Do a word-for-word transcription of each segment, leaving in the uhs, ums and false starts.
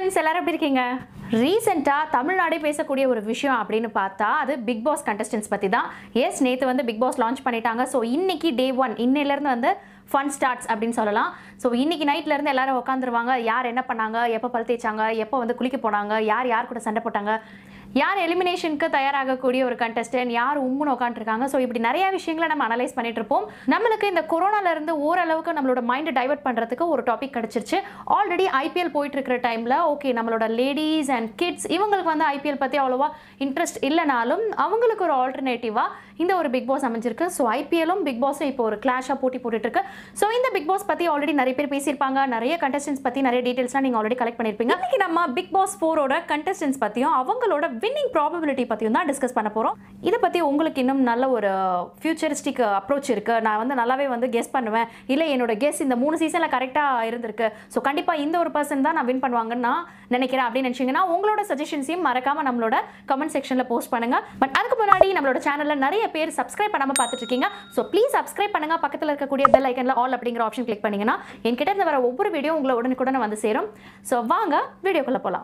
Friends எல்லாரும் எப்படி இருக்கீங்க? ரீசெண்டா தமிழ்நாடே பேசக்கூடிய ஒரு விஷயம் அப்படின்னு பார்த்தா அது பிக் பாஸ் கண்டஸ்டன்ஸ் பத்தி தான். எஸ், நேத்து வந்து பிக் பாஸ் லான்ச் பண்ணிட்டாங்க. ஸோ இன்னைக்கு டே ஒன், இன்னையில இருந்து வந்து ஃபன் ஸ்டார்ட்ஸ் அப்படின்னு சொல்லலாம். ஸோ இன்னைக்கு நைட்ல இருந்து எல்லாரும் உட்காந்துருவாங்க. யார் என்ன பண்ணாங்க, எப்போ பல் தேய்ச்சாங்க, எப்போ வந்து குளிக்க போனாங்க, யார் யார் கூட சண்டை போட்டாங்க, யார் எலிமினேஷனுக்கு தயாராகக்கூடிய ஒரு கண்டஸ்டன்ட், யார் உம்முன்னு உட்காந்துருக்காங்க. ஸோ இப்படி நிறைய விஷயங்களை நம்ம அனலைஸ் பண்ணிட்டு இருப்போம். நம்மளுக்கு இந்த கொரோனால இருந்து ஓரளவுக்கு நம்மளோட மைண்டை டைவர்ட் பண்றதுக்கு ஒரு டாபிக் கிடைச்சிருச்சு. ஆல்ரெடி ஐபிஎல் போயிட்டு இருக்கிற டைம்ல ஓகே நம்மளோட லேடிஸ் அண்ட் கிட்ஸ் இவங்களுக்கு வந்து ஐபிஎல் பத்தி அவ்வளோவா இன்ட்ரெஸ்ட் இல்லைனாலும் அவங்களுக்கு ஒரு ஆல்டர்னேட்டிவா இந்த ஒரு பிக் பாஸ் அமைஞ்சிருக்கு. ஸோ ஐபிஎல்லும் பிக் பாஸும் இப்போ ஒரு கிளாஷா போட்டி போட்டுட்டு இருக்கு. ஸோ இந்த பிக் பாஸ் பத்தி ஆல்ரெடி நிறைய பேர் பேசியிருப்பாங்க. நிறைய கண்டஸ்டன்ஸ் பத்தி நிறைய டீடைல்ஸ்லாம் நீங்க ஆல்ரெடி கலெக்ட் பண்ணிருப்பீங்க. இன்னைக்கு நம்ம பிக் பாஸ் ஃபோரோட கண்டஸ்டன்ஸ் பத்தியும் அவங்களோட வின்னிங் ப்ராபபிலிட்டி பத்தியும் தான் டிஸ்கஸ் பண்ண போறோம். இதை பத்தி உங்களுக்கு இன்னும் நல்ல ஒரு ஃபியூச்சரிஸ்டிக் அப்ரோச் இருக்கு, நான் வந்து நல்லாவே வந்து கெஸ் பண்ணுவேன், இல்லை என்னோட கெஸ் இந்த மூணு சீசன்ல கரெக்டா இருந்திருக்கு, ஸோ கண்டிப்பா இந்த ஒரு பர்சன் தான் நான் வின் பண்ணுவாங்கன்னு நான் நினைக்கிறேன் அப்படின்னு நினைச்சீங்கன்னா உங்களோட சஜஷன்ஸையும் மறக்காம நம்மளோட கமெண்ட் செக்ஷன்ல போஸ்ட் பண்ணுங்க. பட் அதுக்கு முன்னாடி நம்மளோட சேனல்ல நிறைய பேர் சப்ஸ்கிரைப் பண்ணாம பார்த்துட்டு இருக்கீங்க. ஸோ ப்ளீஸ் சப்ஸ்கிரைப் பண்ணுங்க. பக்கத்தில் இருக்கக்கூடிய பெல் ஐக்கன்ல ஆல் அப்படிங்கிற ஆப்ஷன் கிளிக் பண்ணீங்கன்னா என்கிட்ட இருந்து வர ஒவ்வொரு வீடியோ உங்களை உடனுக்குடன் வந்து சேரும். ஸோ வாங்க வீடியோக்குள்ள போலாம்.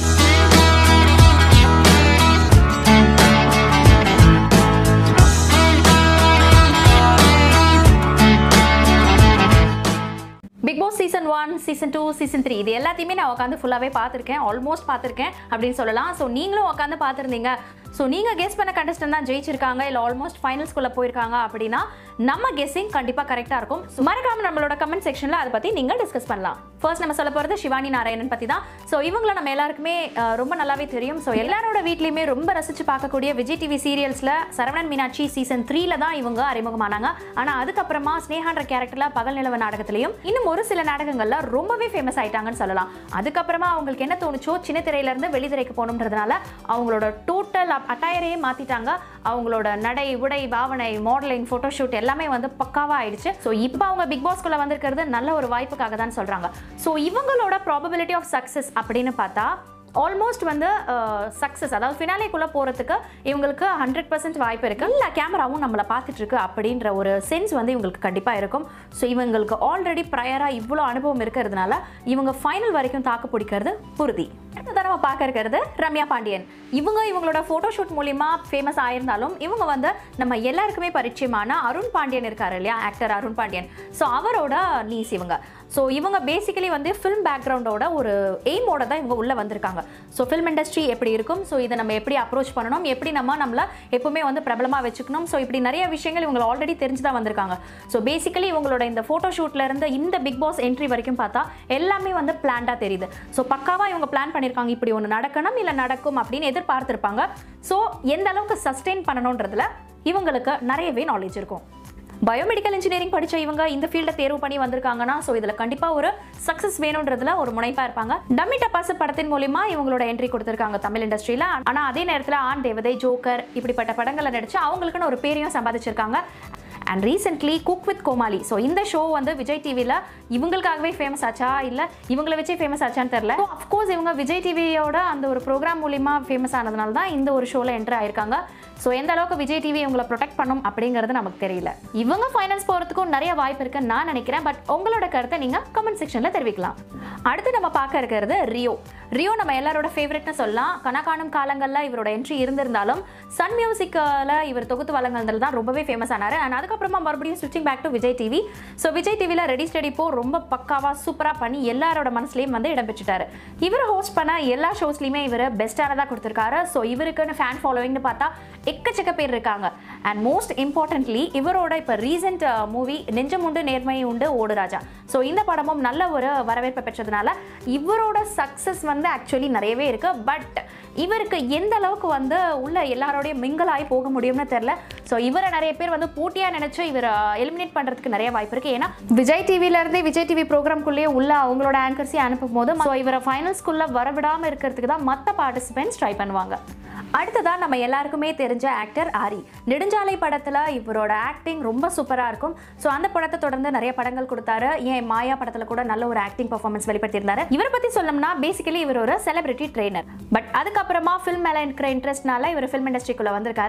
Bigg Boss season one, season two, season three இது எல்லாத்தையுமே நான் உட்காந்து ஃபுல்லாகவே பார்த்துருக்கேன், ஆல்மோஸ்ட் பார்த்துருக்கேன் அப்படின்னு சொல்லலாம். ஸோ நீங்களும் உட்காந்து பார்த்துருந்தீங்க. ஸோ நீங்கள் கெஸ் பண்ண கண்டஸ்டன்ட் தான் ஜெயிச்சிருக்காங்க, இல்லை ஆல்மோஸ்ட் ஃபைனல்ஸ்குள்ளே போயிருக்காங்க அப்படின்னா நம்ம கெஸ்ஸிங் கண்டிப்பாக கரெக்டாக இருக்கும். ஸோ மறக்காம நம்மளோட கமெண்ட் செக்ஷனில் அதை பற்றி நீங்கள் டிஸ்கஸ் பண்ணலாம். ஃபர்ஸ்ட் நம்ம சொல்ல போகிறது சிவானி நாராயணன் பற்றி தான். ஸோ இவங்களை நம்ம எல்லாருக்குமே ரொம்ப நல்லாவே தெரியும். ஸோ எல்லாரோட வீட்லையுமே ரொம்ப ரசித்து பார்க்கக்கூடிய விஜய் டிவி சீரியல்ஸில் சரவணன் மீனாட்சி சீசன் த்ரீல தான் இவங்க அறிமுகமானாங்க. ஆனால் அதுக்கப்புறமா ஸ்னேகான்ற கேரக்டரில் பகல் நிலவு நாடகத்திலையும் இன்னும் ஒரு சில நாடகங்கள்ல ரொம்பவே ஃபேமஸ் ஆயிட்டாங்கன்னு சொல்லலாம். அதுக்கப்புறமா அவங்களுக்கு என்ன தோணுச்சோ சின்ன திரையிலேருந்து வெளித்திரைக்கு போகணுன்றதுனால அவங்களோட டோட்டல் அட்டையரையே மாற்றிட்டாங்க. அவங்களோட நடை, உடை, பாவனை, மாடலிங், ஃபோட்டோஷூட் எல்லாமே வந்து பக்காவாக ஆயிடுச்சு. ஸோ இப்போ அவங்க பிக் பாஸ்குள்ளே வந்திருக்கிறது நல்ல ஒரு வாய்ப்புக்காக தான் சொல்கிறாங்க. ஸோ இவங்களோட ப்ராபபிலிட்டி ஆஃப் சக்ஸஸ் அப்படின்னு பார்த்தா ஆல்மோஸ்ட் வந்து சக்ஸஸ், அதாவது ஃபினாலேக்குள்ளே போகிறதுக்கு இவங்களுக்கு ஹண்ட்ரட் பர்சன்ட் வாய்ப்பு இருக்குது. இல்லை கேமராவும் நம்மளை பார்த்துட்டு இருக்கு அப்படின்ற ஒரு சென்ஸ் வந்து இவங்களுக்கு கண்டிப்பாக இருக்கும். ஸோ இவங்களுக்கு ஆல்ரெடி ப்ரையராக இவ்வளோ அனுபவம் இருக்கிறதுனால இவங்க ஃபைனல் வரைக்கும் தாக்கு பிடிக்கிறது உறுதி. அடுத்ததான் நம்ம பார்க்க இருக்கிறது ரம்யா பாண்டியன். இவங்க இவங்களோட ஃபோட்டோஷூட் மூலிமா ஃபேமஸ் ஆயிருந்தாலும் இவங்க வந்து நம்ம எல்லாருக்குமே பரிச்சயமான அருண் பாண்டியன் இருக்காரு இல்லையா, ஆக்டர் அருண் பாண்டியன். ஸோ அவரோட நீஸ் இவங்க. ஸோ இவங்க பேசிக்கலி வந்து ஃபிலிம் பேக்ரவுண்டோட ஒரு எய்மோட தான் இவங்க உள்ளே வந்திருக்காங்க. ஸோ ஃபிலிம் இண்டஸ்ட்ரி எப்படி இருக்கும், ஸோ இதை நம்ம எப்படி அப்ரோச் பண்ணணும், எப்படி நம்ம நம்மளை எப்பவுமே வந்து பிரபலமாக வச்சுக்கணும், ஸோ இப்படி நிறைய விஷயங்கள் இவங்க ஆல்ரெடி தெரிஞ்சு தான் வந்திருக்காங்க. ஸோ பேசிக்கலி இவங்களோட இந்த ஃபோட்டோஷூட்ல இருந்து இந்த பிக் பாஸ் என்ட்ரி வரைக்கும் பார்த்தா எல்லாமே வந்து பிளான்டாக தெரியுது. ஸோ பக்காவாக இவங்க பிளான் பண்ணியிருக்காங்க, இப்படி ஒன்று நடக்கணும் இல்லை நடக்கும் அப்படின்னு எதிர்பார்த்துருப்பாங்க. ஸோ எந்த அளவுக்கு சஸ்டெயின் பண்ணணுன்றதுல இவங்களுக்கு நிறையவே நாலேஜ் இருக்கும். பயோமெடிக்கல் இன்ஜினியரிங் படித்த இவங்க இந்த ஃபீல்டை தேர்வு பண்ணி வந்திருக்காங்கன்னா ஸோ இதில் கண்டிப்பாக ஒரு சக்ஸஸ் வேணுன்றதுல ஒரு முனைப்பாக இருப்பாங்க. டம்மி டப்பாஸ் படத்தின் மூலிமா இவங்களோட என்ட்ரி கொடுத்துருக்காங்க தமிழ் இண்டஸ்ட்ரியில். ஆனால் அதே நேரத்தில் ஆண் தேவதை, ஜோக்கர் இப்படிப்பட்ட படங்களை நடிச்சு அவங்களுக்குன்னு ஒரு பேரையும் சம்பாதிச்சிருக்காங்க. And recently cook with Comali, so இந்த ஷோ வந்து விஜய் டிவியில் இவங்களுக்காகவே ஃபேமஸ் ஆச்சா இல்லை இவங்களை வச்சே ஃபேமஸ் ஆச்சான்னு தெரில. ஸோ அஃப்கோர்ஸ் இவங்க விஜய் டிவியோட அந்த ஒரு ப்ரோக்ராம் மூலிமா ஃபேமஸ் ஆனதுனால தான் இந்த ஒரு ஷோவில் என்ட்ரு ஆயிருக்காங்க. ஸோ எந்த அளவுக்கு விஜய் டிவி இவங்களை ப்ரொடெக்ட் பண்ணும் அப்படிங்கிறது நமக்கு தெரியல. இவங்க ஃபைனல்ஸ் போகிறதுக்கும் நிறைய வாய்ப்பு இருக்குன்னு நான் நினைக்கிறேன். பட் உங்களோட கருத்தை நீங்கள் கமெண்ட் செக்ஷனில் தெரிவிக்கலாம். அடுத்து நம்ம பார்க்க இருக்கிறது ரியோ. ரியோ நம்ம எல்லாரோட ஃபேவரட்னு சொல்லலாம். கணக்காணும் காலங்களில் இவரோட என்ட்ரி இருந்திருந்தாலும் சன் மியூசிக்கில் இவர் தொகுத்து வழங்குறதுல தான் ரொம்பவே ஃபேமஸ் ஆனார். அண்ட் அதுக்கப்புறமா மறுபடியும் ஸ்விட்சிங் back to Vijay TV. So Vijay டிவியில் ரெடி ஸ்டடி போ ரொம்ப பக்காவாக சூப்பராக பண்ணி எல்லாரோட மனசுலையும் வந்து இடம் பெற்றுட்டார். இவர் ஹோஸ்ட் பண்ண எல்லா ஷோஸ்லையுமே இவர் பெஸ்ட்டானதாக கொடுத்துருக்காரு. ஸோ இவருக்குன்னு ஃபேன் ஃபாலோவிங்னு பார்த்தா எக்கச்சக்க பேர் இருக்காங்க. அண்ட் மோஸ்ட் இம்பார்ட்டன்ட்லி இவரோட இப்போ ரீசெண்ட் மூவி நெஞ்சம் உண்டு நேர்மை உண்டு ஓடு ராஜா, ஸோ இந்த படமும் நல்ல ஒரு வரவேற்பை பெற்றதுனால இவரோட சக்ஸஸ் வந்து ஆக்சுவலி நிறையவே இருக்கு. பட் இவருக்கு எந்த அளவுக்கு வந்து உள்ள எல்லாரோடைய மிங்கிள் ஆகி போக முடியும்னு தெரியல. ஸோ இவரை நிறைய பேர் வந்து போட்டியாக நினைச்சு இவரை எலிமினேட் பண்ணுறதுக்கு நிறைய வாய்ப்பு இருக்கு. ஏன்னா விஜய் டிவிலேருந்தே விஜய் டிவி ப்ரோக்ராம்குள்ளேயே உள்ள அவங்களோட ஆங்கர்ஸையும் அனுப்பும் போது ஸோ இவரை ஃபைனல்ஸ்குள்ளே வரவிடாமல் இருக்கிறதுக்கு தான் மற்ற பார்ட்டிசிபென்ட்ஸ் ட்ரை பண்ணுவாங்க. அடுத்ததான் நம்ம எல்லாருக்குமே தெரிஞ்ச ஆக்டர் ஆரி. நெடுஞ்சாலை படத்தில் இவரோட ஆக்டிங் ரொம்ப சூப்பராக இருக்கும். ஸோ அந்த படத்தை தொடர்ந்து நிறைய படங்கள் கொடுத்தாரு. ஏன் மாயா படத்தில் கூட நல்ல ஒரு ஆக்டிங் பர்ஃபார்மன்ஸ் வெளிப்படுத்தியிருந்தாரு. இவரை பற்றி சொல்லணும்னா பேசிக்கலி இவர் ஒரு செலிபிரிட்டி ட்ரெயினர். பட் அதுக்கப்புறமா ஃபில்ம் மேலே இருக்கிற இன்ட்ரெஸ்ட்னால இவர் ஃபில்ம் இண்டஸ்ட்ரிக்குள்ளே வந்திருக்காரு.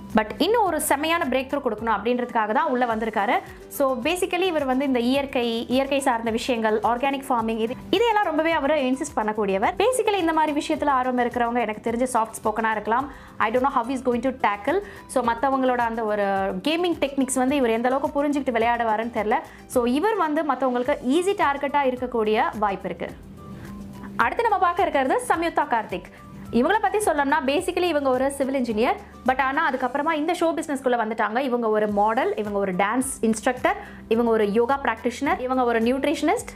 பட் இன்னும் ஒரு செமையான பிரேக் த்ரூ கொடுக்கணும் அப்படின்றதுக்காக தான் உள்ளே வந்திருக்காரு. ஸோ பேசிக்கலி இவர் வந்து இந்த இயற்கை இயற்கை சார்ந்த விஷயங்கள், ஆர்கானிக் ஃபார்மிங், இது இதையெல்லாம் ரொம்பவே அவர் இன்சிஸ்ட் பண்ணக்கூடியவர். பேசிக்கலி இந்த மாதிரி விஷயத்தில் ஆர்வம் இருக்கிறவங்க எனக்கு தெரிஞ்ச சாஃப்ட் ஸ்போக்கனாக இருக்கலாம். I don't know how is going to tackle. So மற்றவங்களோட அந்த ஒரு கேமிங் டெக்னிக்ஸ் வந்து இவர் எந்த அளவுக்கு புரிஞ்சுக்கிட்டு விளையாடுவாருன்னு தெரில. ஸோ இவர் வந்து மற்றவங்களுக்கு ஈஸி டார்கெட்டாக இருக்கக்கூடிய வாய்ப்பு இருக்குது. அடுத்து நம்ம பார்க்க இருக்கிறது சம்யுக்தா கார்த்திக். இவங்களை பற்றி சொல்லணும்னா பேசிக்கலி இவங்க ஒரு சிவில் இன்ஜினியர். பட் ஆனால் அதுக்கப்புறமா இந்த ஷோ பிஸ்னஸ்குள்ளே வந்துட்டாங்க. இவங்க ஒரு மாடல், இவங்க ஒரு டான்ஸ் இன்ஸ்ட்ரக்டர், இவங்க ஒரு யோகா ப்ராக்டிஷனர், இவங்க ஒரு nutritionist,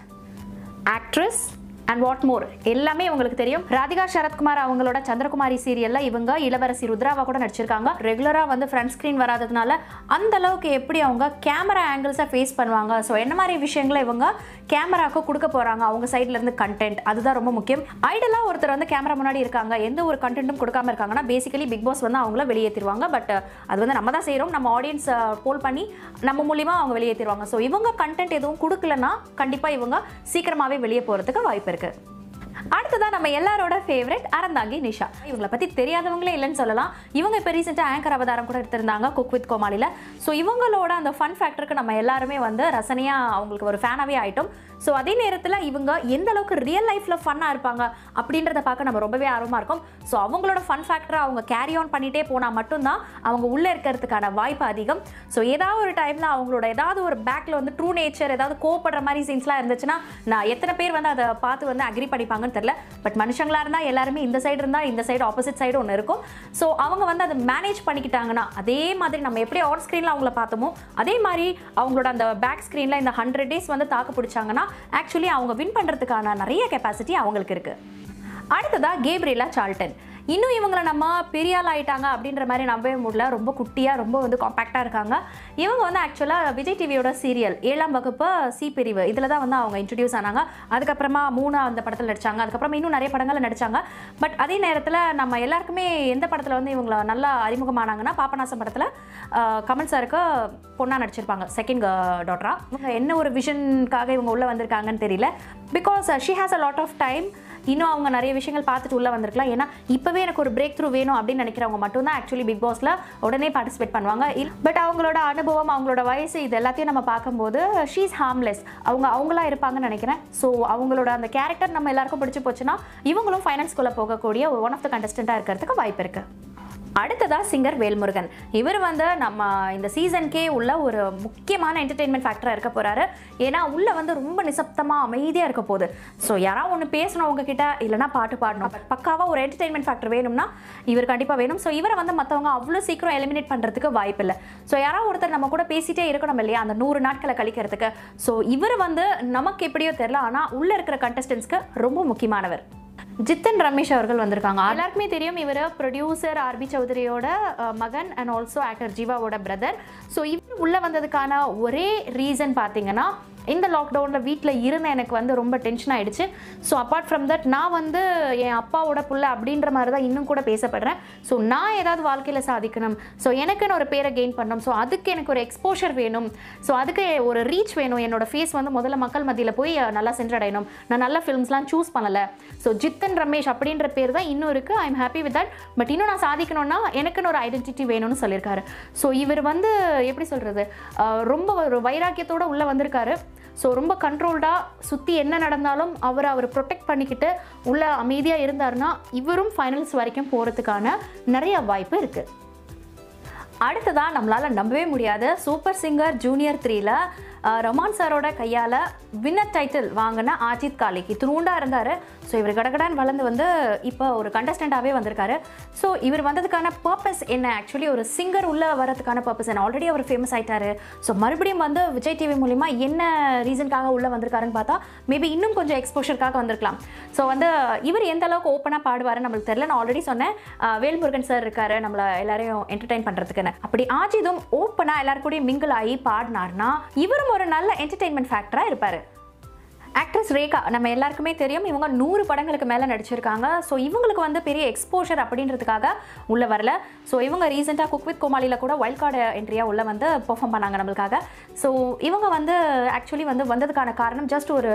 actress and what more எல்லாமே இவங்களுக்கு தெரியும். ராதிகா சரத்குமார் அவங்களோட சந்திரகுமாரி சீரியல்ல இவங்க இளவரசி ருத்ராவா கூட நடிச்சிருக்காங்க. ரெகுலராக வந்து ஃப்ரண்ட் ஸ்க்ரீன் வராததுனால அந்த அளவுக்கு எப்படி அவங்க கேமரா ஆங்கிள்ஸை ஃபேஸ் பண்ணுவாங்க, ஸோ என்ன மாதிரி விஷயங்களை இவங்க கேமராவுக்கு கொடுக்க போகிறாங்க, அவங்க சைட்ல இருந்து கண்டென்ட், அதுதான் ரொம்ப முக்கியம். ஐடலாக ஒருத்தர் வந்து கேமரா முன்னாடி இருக்காங்க, எந்த ஒரு கண்டென்ட்டும் கொடுக்காம இருக்காங்கன்னா பேசிக்கலி பிக் பாஸ் வந்து அவங்கள வெளியேற்றிடுவாங்க. பட் அது வந்து நம்ம தான் செய்கிறோம், நம்ம ஆடியன்ஸ் போல் பண்ணி நம்ம மூலியமாக அவங்க வெளியேற்றிடுவாங்க. ஸோ இவங்க கண்டென்ட் எதுவும் கொடுக்கலன்னா கண்டிப்பாக இவங்க சீக்கிரமாகவே வெளியே போகிறதுக்கு வாய்ப்பு இருக்கு. அடுத்ததான் நம்ம எல்லாரோட ஃபேவரட் அறந்தாங்கி நிஷா. இவங்களை பற்றி தெரியாதவங்களே இல்லைன்னு சொல்லலாம். இவங்க இப்போ ரீசெண்டாக ஆங்கர் அவதாரம் கூட எடுத்திருந்தாங்க குக் வித் கோமாளியில். ஸோ இவங்களோட அந்த ஃபன் ஃபேக்டருக்கு நம்ம எல்லாருமே வந்து ரசனையாக அவங்களுக்கு ஒரு ஃபேனாகவே ஆகிட்டோம். ஸோ அதே நேரத்தில் இவங்க எந்த அளவுக்கு ரியல் லைஃப்பில் ஃபன்னாக இருப்பாங்க அப்படின்றத பார்க்க நம்ம ரொம்பவே ஆர்வமாக இருக்கும். ஸோ அவங்களோட ஃபன் ஃபேக்டரை அவங்க கேரி ஆன் பண்ணிகிட்டே போனால் மட்டும்தான் அவங்க உள்ளே இருக்கிறதுக்கான வாய்ப்பு அதிகம். ஸோ ஏதாவது ஒரு டைமில் அவங்களோட ஏதாவது ஒரு பேக்கில் வந்து ட்ரூ நேச்சர் ஏதாவது கோவப்படுற மாதிரி சீன்ஸ்லாம் இருந்துச்சுன்னா நான் எத்தனை பேர் வந்து அதை பார்த்து வந்து அக்ரி பண்ணிப்பாங்கன்னு தெரியல. பட் மனுஷங்களாக இருந்தால் எல்லாருமே இந்த சைடு இருந்தால் இந்த சைடு ஆப்போசிட் சைடு ஒன்று இருக்கும். ஸோ அவங்க வந்து அதை மேனேஜ் பண்ணிக்கிட்டாங்கன்னா அதே மாதிரி நம்ம எப்படி ஆன் ஸ்க்ரீனில் அவங்கள பார்த்தோமோ அதே மாதிரி அவங்களோட அந்த பேக் ஸ்க்ரீனில் இந்த ஹண்ட்ரட் டேஸ் வந்து தாக்கு பிடிச்சாங்கன்னா ஆக்சுவலி அவங்க வின் பண்ணுறதுக்கான நிறைய கெப்பாசிட்டி அவங்களுக்கு இருக்குது. அடுத்ததாக கேப்ரியலா சார்ல்டன். இன்னும் இவங்களை நம்ம பெரிய ஆள் ஆகிட்டாங்க அப்படின்ற மாதிரி நம்பவே முடியல. ரொம்ப குட்டியாக ரொம்ப வந்து காம்பேக்டாக இருக்காங்க. இவங்க வந்து ஆக்சுவலாக விஜய் டிவியோட சீரியல் ஏழாம் வகுப்பு சி பிரிவு இதில் தான் வந்து அவங்க இன்ட்ரடியூஸ் ஆனாங்க. அதுக்கப்புறமா மூணு அந்த படத்தில் நடித்தாங்க. அதுக்கப்புறமா இன்னும் நிறைய படங்களில் நடித்தாங்க. பட் அதே நேரத்தில் நம்ம எல்லாருக்குமே எந்த படத்தில் வந்து இவங்களை நல்லா அறிமுகமானாங்கன்னா பாபநாசம் படத்தில் கமல் சாருக்கு பொண்ணாக நடிச்சிருப்பாங்க, செகண்ட் டாட்டரா. இவங்க என்ன ஒரு விஷனுக்காக இவங்க உள்ளே வந்திருக்காங்கன்னு தெரியல. Because she has a lot of time. இன்னும் அவங்க நிறைய விஷயங்கள் பார்த்துட்டு உள்ளே வந்திருக்கலாம். ஏன்னா இப்போவே எனக்கு ஒரு பிரேக் த்ரூ வேணும் அப்படின்னு நினைக்கிறவங்க மட்டும்தான் ஆக்சுவலி பிக் பாஸில் உடனே பார்ட்டிசிபேட் பண்ணுவாங்க. பட் அவங்களோட அனுபவம், அவங்களோட வயசு, இது எல்லாத்தையும் நம்ம பார்க்கும்போது ஷீ இஸ் ஹார்ம்லெஸ். அவங்க அவங்களா இருப்பாங்கன்னு நினைக்கிறேன். ஸோ அவங்களோட அந்த கேரக்டர் நம்ம எல்லாருக்கும் பிடிச்சி போச்சுன்னா இவங்களும் ஃபைனல்ஸ்குள்ளே போகக்கூடிய ஒன் ஆஃப் த கண்டஸ்டண்ட்டாக இருக்கிறதுக்கு வாய்ப்பு இருக்குது. அடுத்ததாக சிங்கர் வேல்முருகன். இவர் வந்து நம்ம இந்த சீசனுக்கே உள்ள ஒரு முக்கியமான என்டர்டெயின்மெண்ட் ஃபேக்டராக இருக்க போகிறாரு. ஏன்னா உள்ளே வந்து ரொம்ப நிசப்தமாக அமைதியாக இருக்க போகுது. ஸோ யாராவது ஒன்று பேசணும் உங்ககிட்ட, இல்லைனா பாட்டு பாடணும், பக்காவாக ஒரு என்டர்டெயின்மெண்ட் ஃபேக்டர் வேணும்னா இவர் கண்டிப்பாக வேணும். ஸோ இவரை வந்து மற்றவங்க அவ்வளோ சீக்கிரம் எலிமினேட் பண்ணுறதுக்கு வாய்ப்பு இல்லை. ஸோ யாராவது ஒருத்தர் நம்ம கூட பேசிகிட்டே இருக்கணும் இல்லையா, அந்த நூறு நாட்களை கழிக்கிறதுக்கு. ஸோ இவர் வந்து நமக்கு எப்படியோ தெரில, ஆனால் உள்ளே இருக்கிற கண்டஸ்டன்ஸ்க்கு ரொம்ப முக்கியமானவர். ஜித்தன் ரமேஷ் அவர்கள் வந்திருக்காங்க. எல்லாருக்குமே தெரியும் இவர் ப்ரொடியூசர் ஆர்பி சௌத்ரியோட மகன் அண்ட் ஆல்சோ ஆக்டர் ஜீவாவோட பிரதர். ஸோ இவர் உள்ளே வந்ததுக்கான ஒரே ரீசன் பார்த்தீங்கன்னா இந்த லாக்டவுனில் வீட்டில் இருந்த எனக்கு வந்து ரொம்ப டென்ஷன் ஆகிடுச்சு. ஸோ அப்பார்ட் ஃப்ரம் தட் நான் வந்து என் அப்பாவோட புள்ள அப்படின்ற மாதிரி தான் இன்னும் கூட பேசப்படுறேன். ஸோ நான் ஏதாவது வாழ்க்கையில் சாதிக்கணும், ஸோ எனக்குன்னு ஒரு பேரை கெயின் பண்ணணும், ஸோ அதுக்கு எனக்கு ஒரு எக்ஸ்போஷர் வேணும், ஸோ அதுக்கு ஒரு ரீச் வேணும், என்னோட ஃபேஸ் வந்து முதல்ல மக்கள் மத்தியில் போய் நல்லா சென்றடையணும், நான் நல்ல ஃபிலிம்ஸ்லாம் சூஸ் பண்ணலை. ஸோ ஜித்தன் ரமேஷ் அப்படின்ற பேர் தான் இன்னும் இருக்குது. I am happy with that. But இன்னும் நான் சாதிக்கணும்னா எனக்குன்னு ஒரு ஐடென்டிட்டி வேணும்னு சொல்லியிருக்காரு. ஸோ இவர் வந்து எப்படி சொல்கிறது, ரொம்ப ஒரு வைராக்கியத்தோடு உள்ளே வந்திருக்காரு. ஸோ ரொம்ப கண்ட்ரோல்டாக சுற்றி என்ன நடந்தாலும் அவரை அவர் ப்ரொடெக்ட் பண்ணிக்கிட்டு உள்ள அமைதியாக இருந்தாருன்னா இவரும் ஃபைனல்ஸ் வரைக்கும் போகிறதுக்கான நிறைய வாய்ப்பு இருக்குது. அடுத்ததான் நம்மளால் நம்பவே முடியாது, சூப்பர் சிங்கர் ஜூனியர் த்ரீல ரமான் சாரோட கையால் வின்னர் டைட்டில் வாங்கின ஆஜித் காலிக்கு துருண்டா இருந்தார். ஸோ இவர் கடகடான்னு வளர்ந்து வந்து இப்போ ஒரு கண்டஸ்டண்ட்டாகவே வந்திருக்காரு. ஸோ இவர் வந்ததுக்கான பர்பஸ் என்ன, ஆக்சுவலி ஒரு சிங்கர் உள்ளே வரதுக்கான பர்பஸ் என்ன, ஆல்ரெடி அவர் ஃபேமஸ் ஆகிட்டாரு. ஸோ மறுபடியும் வந்து விஜய் டிவி மூலிமா என்ன ரீசனுக்காக உள்ளே வந்திருக்காருன்னு பார்த்தா மேபி இன்னும் கொஞ்சம் எக்ஸ்போஷருக்காக வந்திருக்கலாம். ஸோ வந்து இவர் எந்த அளவுக்கு ஓப்பனாக பாடுவாருன்னு நம்மளுக்கு தெரியல. நான் ஆல்ரெடி சொன்னேன் வேல்முருகன் சார் இருக்காரு நம்மளை எல்லாரையும் என்டர்டெயின் பண்ணுறதுக்குன்னு. அப்படி ஆஜிதும் ஓப்பனாக எல்லாரும் கூடயும் மிங்கிள் ஆகி பாடினார்னா இவரும் ஒரு நல்ல என்டர்டெயின்மெண்ட் ஃபேக்டராக இருப்பார். ஆக்ட்ரஸ் ரேகா நம்ம எல்லாருக்குமே தெரியும், இவங்க நூறு படங்களுக்கு மேலே நடிச்சிருக்காங்க. ஸோ இவங்களுக்கு வந்து பெரிய எக்ஸ்போஷர் அப்படின்றதுக்காக உள்ளே வரல. ஸோ இவங்க ரீசெண்டாக குக் வித் கோமாளியில் கூட வைல்ட் கார்டு என்ட்ரியாக உள்ளே வந்து பெர்ஃபார்ம் பண்ணாங்க நம்மளுக்காக. ஸோ இவங்க வந்து ஆக்சுவலி வந்து வந்ததுக்கான காரணம் ஜஸ்ட் ஒரு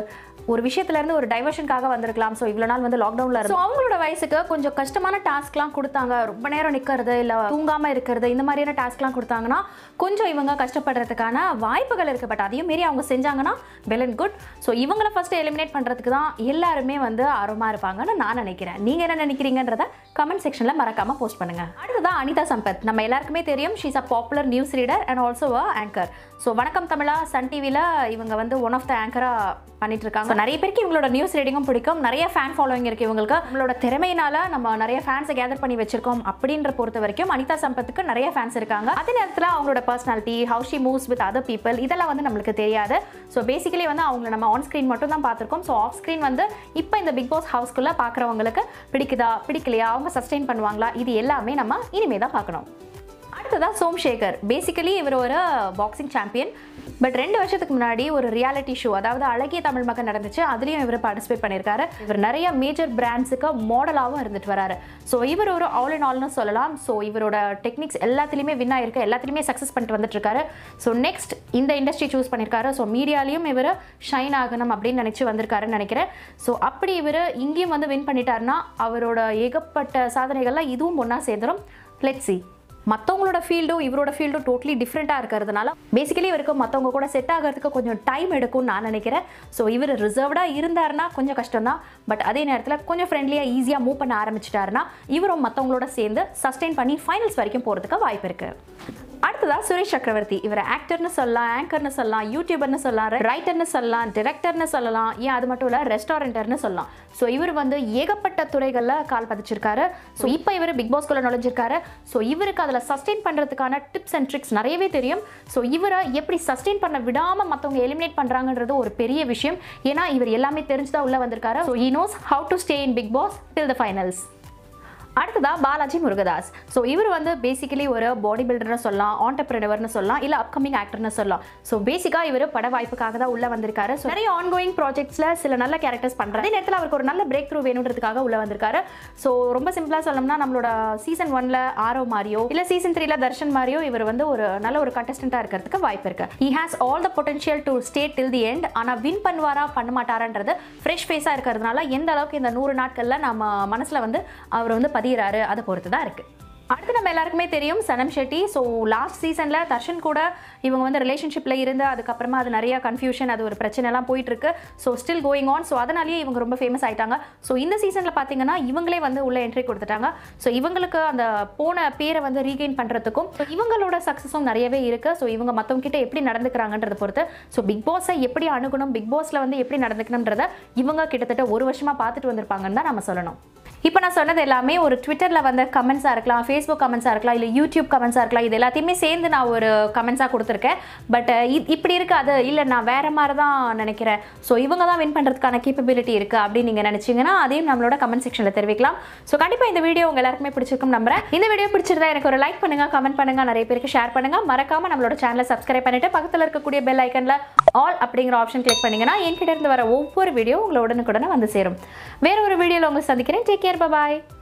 ஒரு விஷயத்துல இருந்து ஒரு டைவர்ஷனுக்காக வந்திருக்கலாம். ஸோ இவ்வளோ நாள் வந்து லாக்டவுன்ல இருந்து அவங்களோட வயசுக்கு கொஞ்சம் கஷ்டமான டாஸ்க்லாம் கொடுத்தாங்க. ரொம்ப நேரம் நிற்கிறது இல்லை தூங்காமல் இருக்கிறது இந்த மாதிரியான டாஸ்க்லாம் கொடுத்தாங்கன்னா கொஞ்சம் இவங்க கஷ்டப்படுறதுக்கான வாய்ப்புகள் இருக்குது. பட் அதையும் மீறி அவங்க செஞ்சாங்கன்னா வெல் அண்ட் குட். ஸோ இவங்களை ஃபஸ்ட்டு எலிமினேட் பண்ணுறதுக்கு தான் எல்லாருமே வந்து ஆர்வமாக இருப்பாங்கன்னு நான் நினைக்கிறேன். நீங்கள் என்ன நினைக்கிறீங்கன்றத கமெண்ட் செக்ஷனில் மறக்காமல் போஸ்ட் பண்ணுங்கள். அடுத்ததான் அனிதா சம்பத். நம்ம எல்லாருக்குமே தெரியும், she's a popular news reader and also a anchor. So Vanakkam Tamizha Sun டிவியில் இவங்க வந்து ஒன் ஆஃப் த ஆங்கராக பண்ணிட்டு இருக்காங்க. நிறைய பேருக்கு இவங்களோட நியூஸ் ரீடிங்கும் பிடிக்கும். நிறைய ஃபேன் ஃபாலோவிங் இருக்கு இவங்களுக்கு. நம்மளோட திறமையினால நம்ம நிறைய ஃபேன்ஸை கேதர் பண்ணி வச்சிருக்கோம். அப்படின்ற பொறுத்த வரைக்கும் அனிதா சம்பத்துக்கு நிறைய ஃபேன்ஸ் இருக்காங்க. அதே நேரத்தில் அவங்களோட personality, how she moves with other people இதெல்லாம் வந்து நம்மளுக்கு தெரியாது. ஸோ பேசிக்கலி வந்து அவங்களை நம்ம ஆன் ஸ்க்ரீன் மட்டும் தான் பார்த்துருக்கோம். ஸோ ஆஃப் ஸ்க்ரீன் வந்து இப்போ இந்த பிக் பாஸ் ஹவுஸ்குள்ளே பார்க்குறவங்களுக்கு பிடிக்குதா பிடிக்கலையா, அவங்க சஸ்டெயின் பண்ணுவாங்களா, இது எல்லாமே நம்ம இனிமே தான் பார்க்கணும். அடுத்ததான் சோம்சேகர். பேசிக்கலி இவர் ஒரு பாக்ஸிங் சாம்பியன். பட் ரெண்டு வருஷத்துக்கு முன்னாடி ஒரு ரியாலிட்டி ஷோ, அதாவது அழகிய தமிழ் மகன் நடந்துச்சு, அதுலேயும் இவர் பார்ட்டிசிபேட் பண்ணியிருக்காரு. இவர் நிறைய மேஜர் பிராண்ட்ஸுக்கு மாடலாகவும் இருந்துட்டு வராரு. ஸோ இவர் ஒரு ஆல் இன் ஆல்னு சொல்லலாம். ஸோ இவரோட டெக்னிக்ஸ் எல்லாத்துலேயுமே வின் ஆயிருக்கு, எல்லாத்துலேயுமே சக்ஸஸ் பண்ணிட்டு வந்துட்டு இருக்காரு. ஸோ நெக்ஸ்ட் இந்த இண்டஸ்ட்ரி சூஸ் பண்ணியிருக்காரு. ஸோ மீடியாலையும் இவர் ஷைன் ஆகணும் அப்படின்னு நினச்சி வந்திருக்காருன்னு நினைக்கிறேன். ஸோ அப்படி இவர் இங்கேயும் வந்து வின் பண்ணிட்டாருன்னா அவரோட ஏகப்பட்ட சாதனைகள்லாம் இதுவும் ஒன்றா சேர்ந்துடும். Let's see. மற்றவங்களோட ஃபீல்டும் இவரோட ஃபீல்டும் டோட்டலி டிஃப்ரெண்ட்டாக இருக்கிறதுனால பேசிக்கலி இவருக்கு மற்றவங்க கூட செட் ஆகிறதுக்கு கொஞ்சம் டைம் எடுக்கும்னு நான் நினைக்கிறேன். ஸோ இவர் ரிசர்வ்டாக இருந்தாருன்னா கொஞ்சம் கஷ்டம்தான். பட் அதே நேரத்தில் கொஞ்சம் ஃப்ரெண்ட்லியாக ஈஸியாக மூவ் பண்ண ஆரம்பிச்சிட்டாருன்னா இவரும் மற்றவங்களோட சேர்ந்து சஸ்டெயின் பண்ணி ஃபைனல்ஸ் வரைக்கும் போகிறதுக்கு வாய்ப்பு இருக்குது. அடுத்ததாக சுரேஷ் சக்கரவர்த்தி. இவர் ஆக்டர்னு சொல்லலாம், ஆங்கர்னு சொல்லலாம், யூடியூபர்னு சொல்லலாம், ரைட்டர்னு சொல்லலாம், டிரெக்டர்னு சொல்லலாம், ஏன் அது மட்டும் இல்லை ரெஸ்டாரண்டர்னு சொல்லலாம். ஸோ இவர் வந்து ஏகப்பட்ட துறைகளில் கால் பதிச்சிருக்காரு. ஸோ இப்போ இவர் பிக் பாஸ்குள்ளே நுழைஞ்சிருக்காரு. ஸோ இவருக்கு அதில் சஸ்டெயின் பண்ணுறதுக்கான டிப்ஸ் அண்ட் ட்ரிக்ஸ் நிறையவே தெரியும். ஸோ இவரை எப்படி சஸ்டெயின் பண்ண விடாமல் மற்றவங்க எலிமினேட் பண்ணுறாங்கன்றது ஒரு பெரிய விஷயம். ஏன்னா இவர் எல்லாமே தெரிஞ்சுதான் உள்ளே வந்திருக்காரு. So he knows how to stay in Bigg Boss till the finals. அடுத்ததா பாலாஜி முருகதாஸ். ஸோ இவர் வந்து பேசிக்கலி ஒரு பாடி பில்டர்னு சொல்லலாம், ஆண்டர்பிரினர்னு சொல்லலாம், இல்லை அப்கமிங் ஆக்டர்னு சொல்லலாம். ஸோ பேசிக்காக இவர் பட வாய்ப்புக்காக தான் உள்ளே வந்திருக்காரு. ஸோ நிறைய ஆன்கோயிங் ப்ராஜெக்ட்ஸில் சில நல்ல கேரக்டர்ஸ் பண்ணுறாரு. அதே நேரத்தில் அவருக்கு ஒரு நல்ல பிரேக் த்ரூ வேணுன்றதுக்காக உள்ளே வந்திருக்காரு. ஸோ ரொம்ப சிம்பிளாக சொல்லணும்னா நம்மளோட சீசன் ஒன்ல ஆரோ மாதிரியோ இல்லை சீசன் த்ரீல தர்ஷன் மாதிரியோ இவர் வந்து ஒரு நல்ல ஒரு கண்டஸ்டண்ட்டாக இருக்கிறதுக்கு வாய்ப்பு இருக்கு. He has all the potential to stay till the end. ஆனால் வின் பண்ணுவாரா பண்ண மாட்டாரான்றது ஃப்ரெஷ் ஃபேஸாக இருக்கிறதுனால எந்த அளவுக்கு இந்த நூறு நாட்களில் நம்ம மனசில் வந்து அவர் வந்து பதிகிறாரு அதை பொறுத்து தான் இருக்குது. அடுத்து நம்ம எல்லாருக்குமே தெரியும் சனம் ஷெட்டி. ஸோ லாஸ்ட் சீசனில் தர்ஷன் கூட இவங்க வந்து ரிலேஷன்ஷிப்பில் இருந்து அதுக்கப்புறமா அது நிறைய கன்ஃபியூஷன், அது ஒரு பிரச்சனைலாம் போயிட்டுருக்கு. So still going on. So அதனாலேயே இவங்க ரொம்ப ஃபேமஸ் ஆகிட்டாங்க. ஸோ இந்த சீசனில் பார்த்தீங்கன்னா இவங்களே வந்து உள்ள என்ட்ரி கொடுத்துட்டாங்க. ஸோ இவங்களுக்கு அந்த போன பேரை வந்து ரீகெயின் பண்ணுறதுக்கும் இவங்களோட சக்ஸஸும் நிறையவே இருக்குது. ஸோ இவங்க மற்றவங்க கிட்ட எப்படி நடந்துக்கிறாங்கன்றத பொறுத்து ஸோ பிக் பாஸை எப்படி அணுகணும், பிக் பாஸில் வந்து எப்படி நடந்துக்கணுன்றத இவங்க கிட்டத்தட்ட ஒரு வருஷமாக பார்த்துட்டு வந்திருப்பாங்கன்னு தான் நம்ம சொல்லணும். இப்போ நான் சொன்னது எல்லாமே ஒரு ட்விட்டரில் வந்த கமெண்ட்ஸாக இருக்கலாம், ஃபேஸ்புக் கமெண்ட்ஸாக இருக்கலாம், இல்லை யூடியூப் கமெண்ட்ஸாக இருக்கலாம். இது எல்லாத்தையுமே சேர்ந்து நான் ஒரு கமெண்ட்ஸாக கொடுத்துருக்கேன். பட் இப்படி இருக்காது, இல்லை நான் வேறு மாதிரி தான் நினைக்கிறேன், ஸோ இவங்க தான் வின் பண்ணுறதுக்கான கேப்பபிலிட்டி இருக்குது அப்படின்னு நீங்கள் நினச்சிங்கன்னா அதையும் நம்மளோட கமெண்ட் செக்ஷனில் தெரிவிக்கலாம். ஸோ கண்டிப்பாக இந்த வீடியோ உங்கள் எல்லாருக்குமே பிடிச்சிருக்கும் நம்புறேன். இந்த வீடியோ பிடிச்சிருந்தா எனக்கு ஒரு லைக் பண்ணுங்கள், கமெண்ட் பண்ணுங்கள், நிறைய பேருக்கு ஷேர் பண்ணுங்கள். மறக்காமல் நம்மளோட சேனலை சப்ஸ்கிரைப் பண்ணிவிட்டு பக்கத்தில் இருக்கக்கூடிய பெல் ஐக்கனில் ஆல் அப்படிங்கிற ஆப்ஷன் கிளிக் பண்ணிங்கன்னா என்கிட்ட இருந்து வர ஒவ்வொரு வீடியோ உங்களை உடனுக்குடனே வந்து சேரும். வேறு ஒரு வீடியோவில் உங்களை சந்திக்கிறேன். டேக் கேர், பை பாய்.